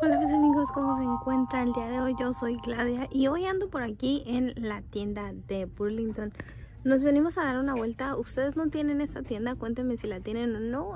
Hola mis amigos, ¿cómo se encuentran el día de hoy? Yo soy Claudia y hoy ando por aquí en la tienda de Burlington. Nos venimos a dar una vuelta. Ustedes no tienen esta tienda, cuéntenme si la tienen o no.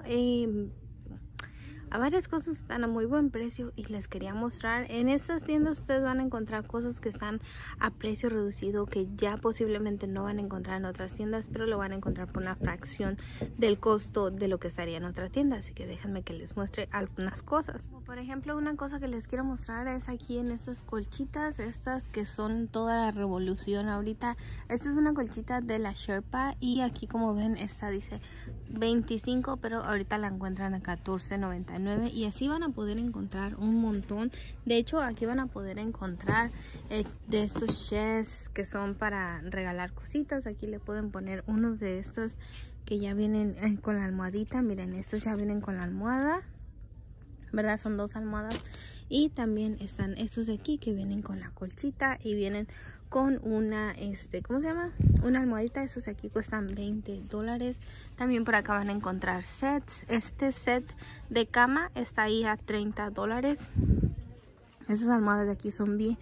A varias cosas están a muy buen precio y les quería mostrar. En estas tiendas ustedes van a encontrar cosas que están a precio reducido, que ya posiblemente no van a encontrar en otras tiendas, pero lo van a encontrar por una fracción del costo de lo que estaría en otra tienda. Así que déjenme que les muestre algunas cosas. Por ejemplo, una cosa que les quiero mostrar es aquí en estas colchitas, estas que son toda la revolución ahorita. Esta es una colchita de la Sherpa y aquí, como ven, esta dice 25, pero ahorita la encuentran a $14.99 y así van a poder encontrar un montón. De hecho, aquí van a poder encontrar de estos chairs que son para regalar cositas. Aquí le pueden poner unos de estos que ya vienen con la almohadita. Miren, estos ya vienen con la almohada, ¿verdad? Son dos almohadas. Y también están estos de aquí que vienen con la colchita y vienen con una, ¿cómo se llama? Una almohadita. Estos de aquí cuestan $20. También por acá van a encontrar sets. Este set de cama está ahí a $30. Esas almohadas de aquí son bien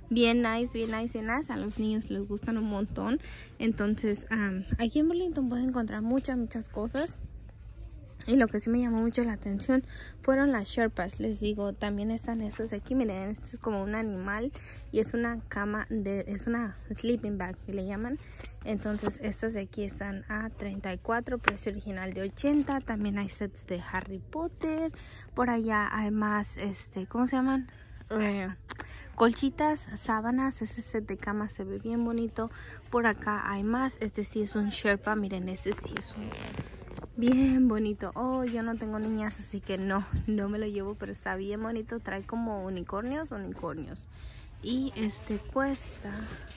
nice. A los niños les gustan un montón. Entonces, aquí en Burlington pueden encontrar muchas cosas. Y lo que sí me llamó mucho la atención fueron las Sherpas. Les digo, también están estos de aquí. Miren, este es como un animal y es una cama, es una sleeping bag que le llaman. Entonces, estas de aquí están a $34, precio original de $80. También hay sets de Harry Potter. Por allá hay más, ¿cómo se llaman? Colchitas, sábanas. Ese set de cama se ve bien bonito. Por acá hay más. Este sí es un Sherpa. Miren, este sí es un bien bonito. Oh, yo no tengo niñas, así que no me lo llevo, pero está bien bonito. Trae como unicornios. Y cuesta,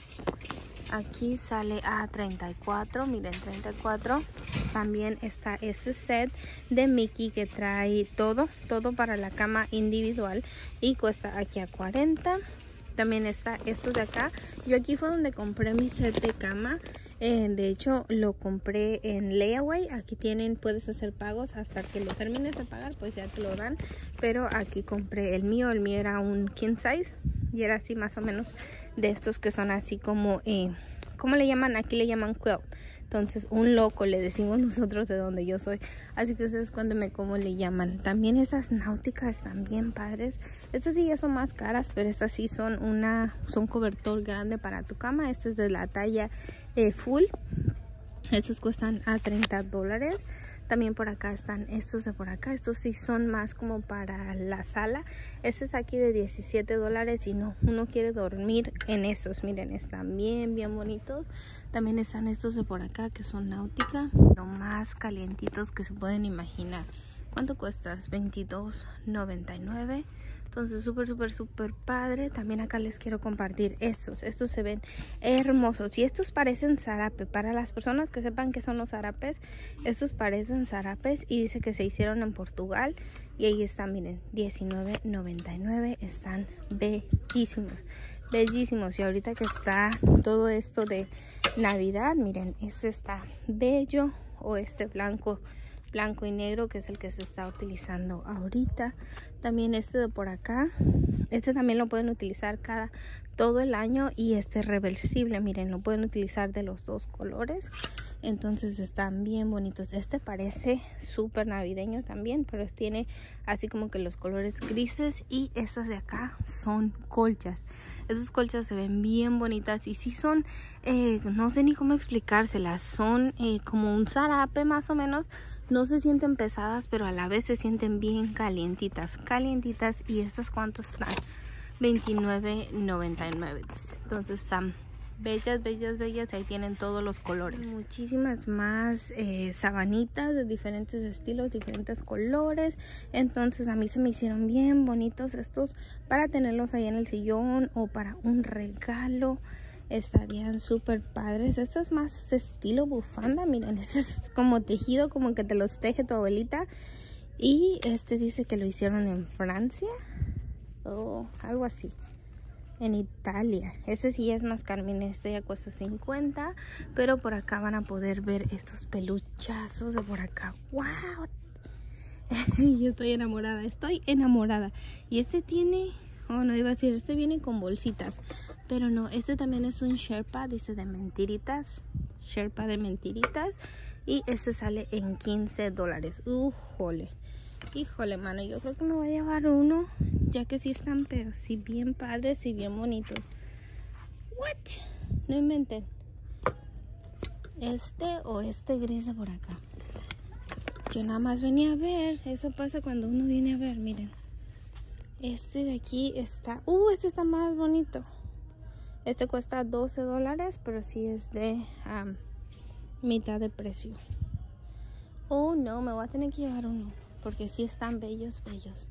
aquí sale a $34. Miren, $34. También está ese set de Mickey que trae todo para la cama individual y cuesta aquí a $40. También está estos de acá. Yo aquí fue donde compré mi set de cama. De hecho, lo compré en layaway. Aquí puedes hacer pagos hasta que lo termines de pagar, pues ya te lo dan. Pero aquí compré el mío era un king size y era así más o menos de estos que son así como, ¿cómo le llaman? Aquí le llaman quilt. Entonces, un loco le decimos nosotros de donde yo soy. Así que ustedes cuéntenme cómo le llaman. También esas náuticas están bien padres. Estas sí ya son más caras, pero estas sí son cobertor grande para tu cama. Este es de la talla full. Estos cuestan a $30. También por acá están estos de por acá. Estos sí son más como para la sala. Este es aquí de $17 y no, uno quiere dormir en estos. Miren, están bien bonitos. También están estos de por acá que son náutica, lo más calientitos que se pueden imaginar. ¿Cuánto cuestas? $22.99. Entonces súper padre. También acá les quiero compartir estos se ven hermosos y estos parecen zarape. Para las personas que sepan qué son los zarapes, estos parecen zarapes y dice que se hicieron en Portugal. Y ahí están, miren, $19.99. Están bellísimos. Y ahorita que está todo esto de Navidad, miren, este está bello, o blanco y negro, que es el que se está utilizando ahorita. También este de por acá, también lo pueden utilizar todo el año y reversible. Miren, lo pueden utilizar de los dos colores. Entonces están bien bonitos. Parece súper navideño también, pero tiene así como que los colores grises. Y estas de acá son colchas. Estas colchas se ven bien bonitas y sí son, no sé ni cómo explicárselas. Son como un zarape más o menos. No se sienten pesadas, pero a la vez se sienten bien calientitas. Y estas, ¿cuántos están? $29.99. Entonces están bellas. Ahí tienen todos los colores. Muchísimas más sabanitas de diferentes estilos, diferentes colores. Entonces a mí se me hicieron bien bonitos estos para tenerlos ahí en el sillón o para un regalo. Estarían súper padres. Esto es más estilo bufanda. Miren, este es como tejido, como que te los teje tu abuelita. Y dice que lo hicieron en Francia o algo así, en Italia. Ese sí es más caro. Miren, ya cuesta $50. Pero por acá van a poder ver estos peluchazos de por acá. ¡Wow! Yo estoy enamorada, y este tiene, oh no iba a decir, este viene con bolsitas, pero no, este también es un Sherpa, dice de mentiritas, Sherpa de mentiritas, y este sale en $15. Híjole, mano, yo creo que me voy a llevar uno, ya que sí están, pero sí bien padres y bien bonitos. What? No inventen. Este o este gris de por acá. Yo nada más venía a ver. Eso pasa cuando uno viene a ver, miren. Este de aquí está... este está más bonito. Este cuesta $12, pero sí es de mitad de precio. Oh, no, me voy a tener que llevar uno, porque sí están bellos.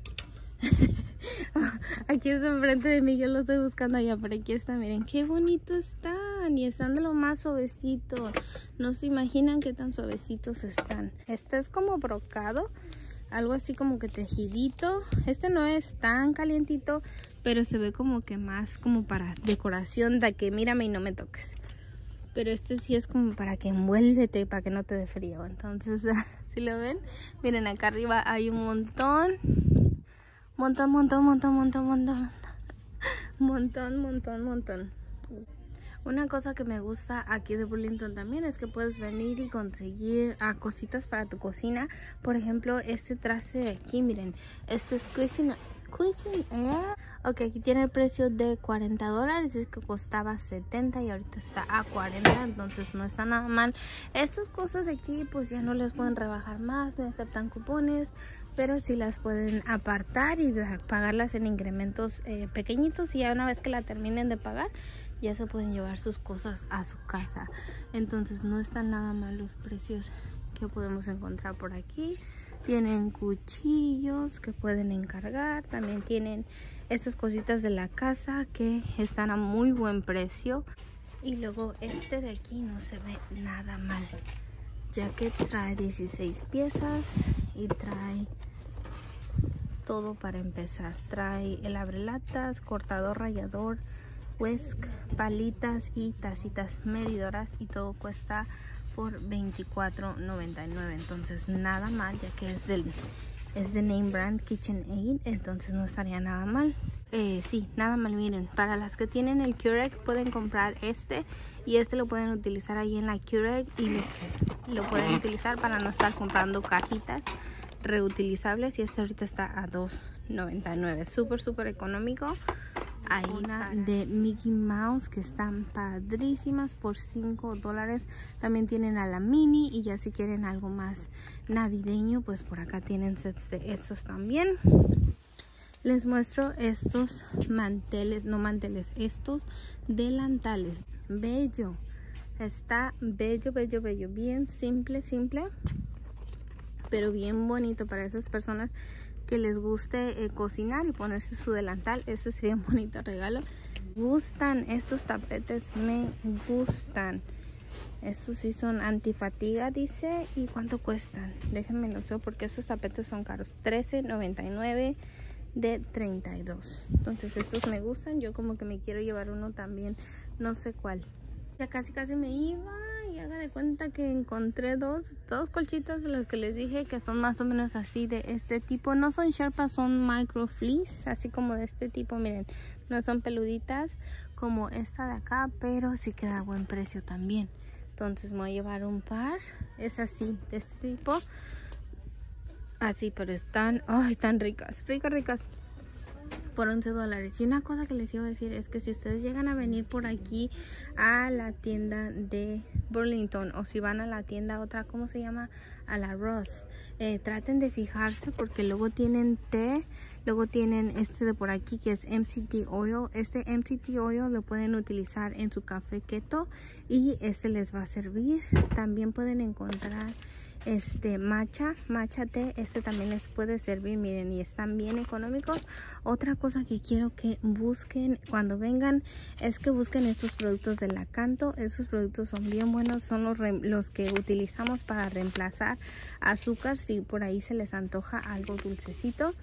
Aquí está enfrente de mí, yo lo estoy buscando allá, pero aquí está, miren qué bonito están, y están de lo más suavecitos. No se imaginan qué tan suavecitos están. Este es como brocado, algo así como que tejidito. Este no es tan calientito, pero se ve como que más como para decoración, de que mírame y no me toques. Pero este sí es como para que envuélvete, para que no te dé frío. Entonces, si lo ven, miren acá arriba hay un montón. Una cosa que me gusta aquí de Burlington también es que puedes venir y conseguir cositas para tu cocina. Por ejemplo, este traste de aquí, miren, este es Cuisine Air. Ok, aquí tiene el precio de $40, es que costaba 70 y ahorita está a 40, entonces no está nada mal. Estas cosas de aquí pues ya no les pueden rebajar más, no aceptan cupones, pero sí las pueden apartar y pagarlas en incrementos pequeñitos, y ya una vez que la terminen de pagar ya se pueden llevar sus cosas a su casa. Entonces no están nada mal los precios que podemos encontrar por aquí. Tienen cuchillos que pueden encargar, también tienen estas cositas de la casa que están a muy buen precio. Y luego este de aquí no se ve nada mal, ya que trae 16 piezas y trae todo para empezar. Trae el abrelatas, cortador, rallador, whisk, palitas y tacitas medidoras, y todo cuesta por $24.99. entonces nada mal, ya que es de name brand KitchenAid, entonces no estaría nada mal. Sí, nada mal. Miren, para las que tienen el Keurig pueden comprar este, y este lo pueden utilizar ahí en la Keurig, y lo pueden utilizar para no estar comprando cajitas reutilizables, y este ahorita está a $2.99, súper económico. Hay una de Mickey Mouse que están padrísimas por $5. También tienen a la mini, y ya si quieren algo más navideño, pues por acá tienen sets de estos también. Les muestro estos estos delantales. Bello, está bello, bien simple, pero bien bonito para esas personas que les guste cocinar y ponerse su delantal. Este sería un bonito regalo. Me gustan estos tapetes, me gustan. Estos sí son antifatiga, dice. ¿Y cuánto cuestan? Déjenme los veo, porque estos tapetes son caros. $13.99 de 32. Entonces estos me gustan. Yo como que me quiero llevar uno también, no sé cuál. Ya casi me iba, y haga de cuenta que encontré dos colchitas de las que les dije, que son más o menos así, de este tipo. No son Sherpa, son micro fleece, así como de este tipo. Miren, no son peluditas como esta de acá, pero sí queda a buen precio también. Entonces me voy a llevar un par. Es así, de este tipo. Así, pero están, ay, tan ricas. Por $11. Y una cosa que les iba a decir es que si ustedes llegan a venir por aquí a la tienda de Burlington, o si van a la tienda otra, ¿cómo se llama? A la Ross, traten de fijarse, porque luego tienen té, luego tienen este de por aquí que es MCT Oil. Este MCT Oil lo pueden utilizar en su café keto, y este les va a servir. También pueden encontrar matcha té, este también les puede servir, miren, y están bien económicos. Otra cosa que quiero que busquen cuando vengan es que busquen estos productos de Lakanto. Estos productos son bien buenos, son los que utilizamos para reemplazar azúcar si por ahí se les antoja algo dulcecito.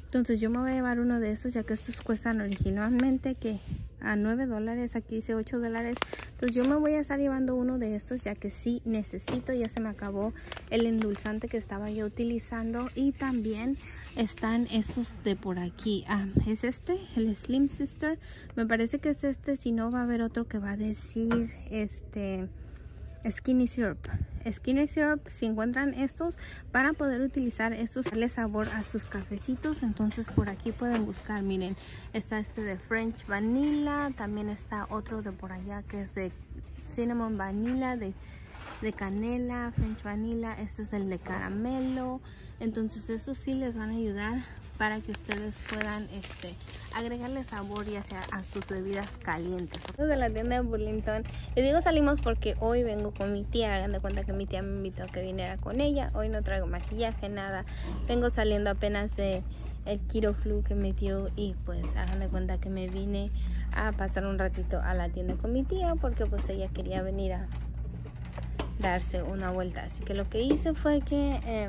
Entonces yo me voy a llevar uno de estos, ya que estos cuestan originalmente que a $9, aquí dice $8. Entonces yo me voy a estar llevando uno de estos, ya que sí necesito. Ya se me acabó el endulzante que estaba yo utilizando. Y también están estos de por aquí. Es este, el Slim Sister. Me parece que es este, si no va a haber otro que va a decir Skinny Syrup. Skinny Syrup, si encuentran estos, para poder utilizar estos, darle sabor a sus cafecitos. Entonces por aquí pueden buscar, miren, está este de French Vanilla, también está otro de por allá que es de Cinnamon Vanilla, de canela, French Vanilla. Este es el de caramelo. Entonces estos sí les van a ayudar para que ustedes puedan agregarle sabor ya sea a sus bebidas calientes. De la tienda de Burlington, les digo salimos porque hoy vengo con mi tía. Hagan de cuenta que mi tía me invitó a que viniera con ella. Hoy no traigo maquillaje, nada. Vengo saliendo apenas de el Keto Flu que me dio, y pues hagan de cuenta que me vine a pasar un ratito a la tienda con mi tía porque pues ella quería venir a darse una vuelta. Así que lo que hice fue que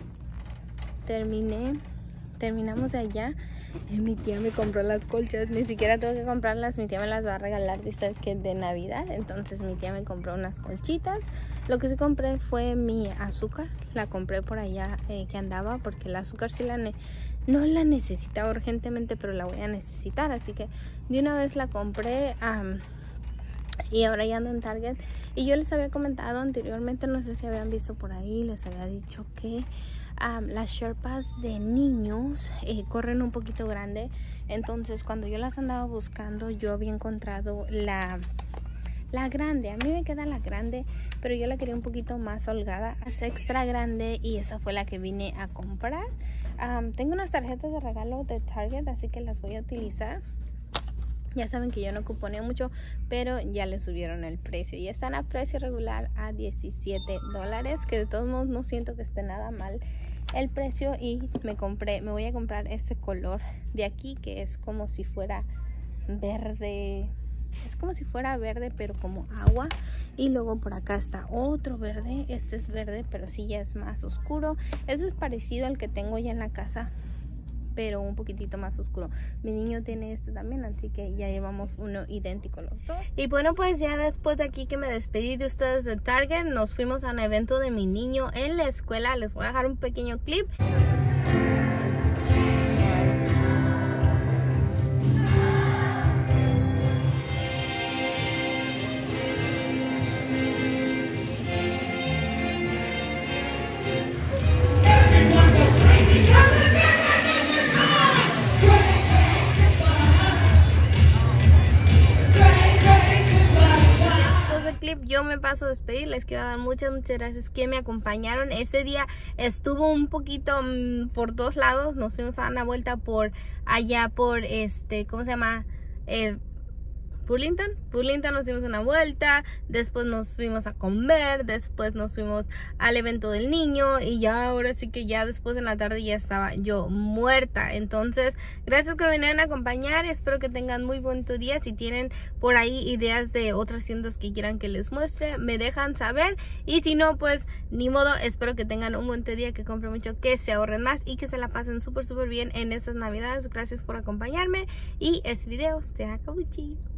terminamos de allá. Mi tía me compró las colchas, ni siquiera tengo que comprarlas, mi tía me las va a regalar, dice que de Navidad. Entonces mi tía me compró unas colchitas. Lo que sí compré fue mi azúcar, la compré por allá que andaba, porque el azúcar sí no la necesitaba urgentemente, pero la voy a necesitar, así que de una vez la compré. Y ahora ya ando en Target. Y yo les había comentado anteriormente, no sé si habían visto por ahí, les había dicho que las Sherpas de niños corren un poquito grande. Entonces cuando yo las andaba buscando, yo había encontrado la grande. A mí me queda la grande, pero yo la quería un poquito más holgada, es extra grande, y esa fue la que vine a comprar. Tengo unas tarjetas de regalo de Target, así que las voy a utilizar. Ya saben que yo no cuponeo mucho, pero ya le subieron el precio. Y están a precio regular a $17, que de todos modos no siento que esté nada mal el precio. Y me voy a comprar este color de aquí, que es como si fuera verde. Es como si fuera verde, pero como agua. Y luego por acá está otro verde. Este es verde, pero sí ya es más oscuro. Este es parecido al que tengo ya en la casa, pero un poquitito más oscuro. Mi niño tiene este también, así que ya llevamos uno idéntico los dos. Y bueno, pues ya después de aquí que me despedí de ustedes de Target, nos fuimos a un evento de mi niño en la escuela. Les voy a dejar un pequeño clip. Yo me paso a despedir, les quiero dar muchas gracias que me acompañaron. Ese día estuvo un poquito por dos lados. Nos fuimos a dar una vuelta por allá por ¿cómo se llama? Burlington, nos dimos una vuelta, después nos fuimos a comer, después nos fuimos al evento del niño, y ya ahora sí que ya después en la tarde ya estaba yo muerta. Entonces, gracias que me vinieron a acompañar, espero que tengan muy buen día. Si tienen por ahí ideas de otras tiendas que quieran que les muestre, me dejan saber, y si no, pues ni modo. Espero que tengan un buen día, que compren mucho, que se ahorren más y que se la pasen súper bien en estas navidades. Gracias por acompañarme, y este video se acabó.